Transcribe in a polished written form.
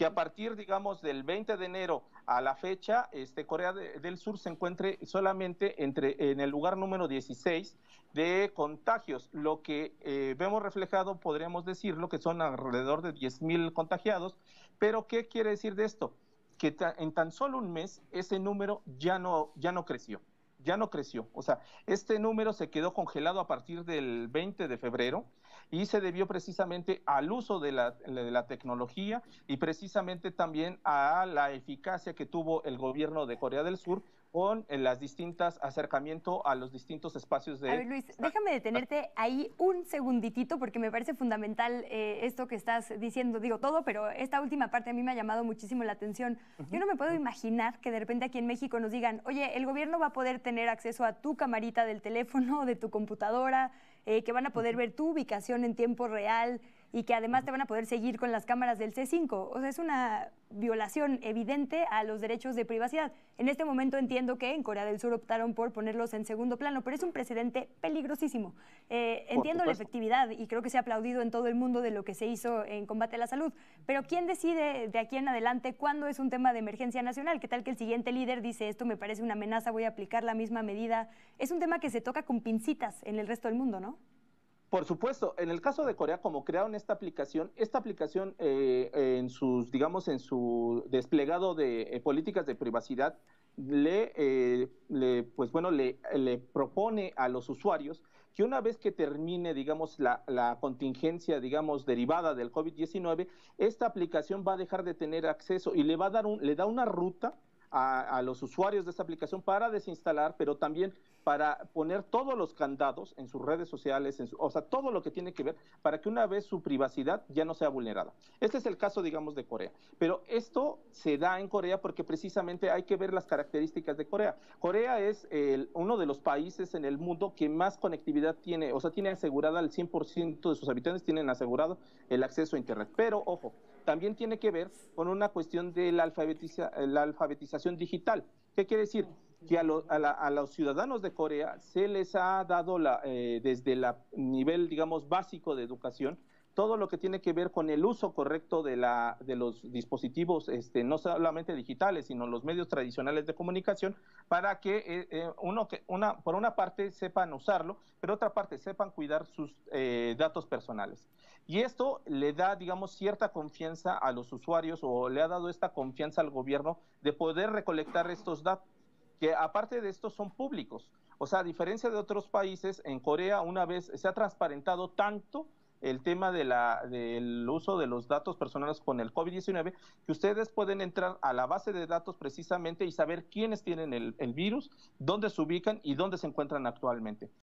que a partir, digamos, del 20 de enero a la fecha, Corea del Sur se encuentre solamente en el lugar número 16 de contagios, lo que vemos reflejado, podríamos decirlo, que son alrededor de 10,000 contagiados, pero ¿qué quiere decir de esto? Que en tan solo un mes ese número ya no creció. Ya no creció. O sea, este número se quedó congelado a partir del 20 de febrero y se debió precisamente al uso de la tecnología y precisamente también a la eficacia que tuvo el gobierno de Corea del Sur con las distintas acercamiento a los distintos espacios A de... ver, Luis, déjame detenerte ahí un segunditito porque me parece fundamental esto que estás diciendo. Digo todo, pero esta última parte a mí me ha llamado muchísimo la atención. Yo no me puedo imaginar que de repente aquí en México nos digan, oye, el gobierno va a poder tener acceso a tu camarita del teléfono, de tu computadora, que van a poder ver tu ubicación en tiempo real y que además te van a poder seguir con las cámaras del C5. O sea, es una violación evidente a los derechos de privacidad. En este momento entiendo que en Corea del Sur optaron por ponerlos en segundo plano, pero es un precedente peligrosísimo. Entiendo la efectividad y creo que se ha aplaudido en todo el mundo de lo que se hizo en combate a la salud, pero ¿quién decide de aquí en adelante cuándo es un tema de emergencia nacional? ¿Qué tal que el siguiente líder dice esto me parece una amenaza, voy a aplicar la misma medida? Es un tema que se toca con pincitas en el resto del mundo, ¿no? Por supuesto, en el caso de Corea, como crearon esta aplicación digamos, en su desplegado de políticas de privacidad, pues bueno, le propone a los usuarios que una vez que termine, digamos, la contingencia, digamos, derivada del COVID-19, esta aplicación va a dejar de tener acceso y le da una ruta a los usuarios de esta aplicación para desinstalar, pero también para poner todos los candados en sus redes sociales, o sea, todo lo que tiene que ver para que una vez su privacidad ya no sea vulnerada. Este es el caso, digamos, de Corea. Pero esto se da en Corea porque precisamente hay que ver las características de Corea. Corea es uno de los países en el mundo que más conectividad tiene, o sea, tiene asegurada el 100% de sus habitantes, tienen asegurado el acceso a Internet. Pero, ojo, también tiene que ver con una cuestión de la alfabetización digital. ¿Qué quiere decir? Que a los ciudadanos de Corea se les ha dado desde el nivel, digamos, básico de educación, todo lo que tiene que ver con el uso correcto de los dispositivos, no solamente digitales, sino los medios tradicionales de comunicación, para que por una parte sepan usarlo, pero otra parte sepan cuidar sus datos personales. Y esto le da, digamos, cierta confianza a los usuarios o le ha dado esta confianza al gobierno de poder recolectar estos datos que aparte de esto son públicos. O sea, a diferencia de otros países, en Corea una vez se ha transparentado tanto el tema del uso de los datos personales con el COVID-19, que ustedes pueden entrar a la base de datos precisamente y saber quiénes tienen el virus, dónde se ubican y dónde se encuentran actualmente.